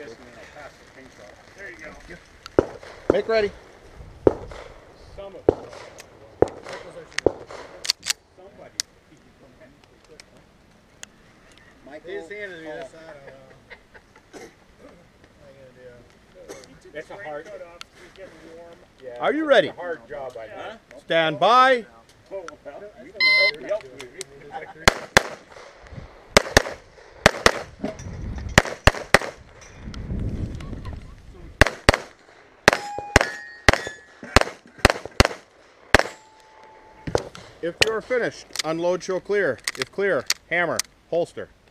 There you go. Make ready. Some of them. Somebody. He's handed me this. That's a hard. He's getting warm. Yeah, Are you ready? It's a hard job, I know. Stand by. Oh, well, you can help me out, maybe. If you're finished, unload, show clear. If clear, hammer, holster.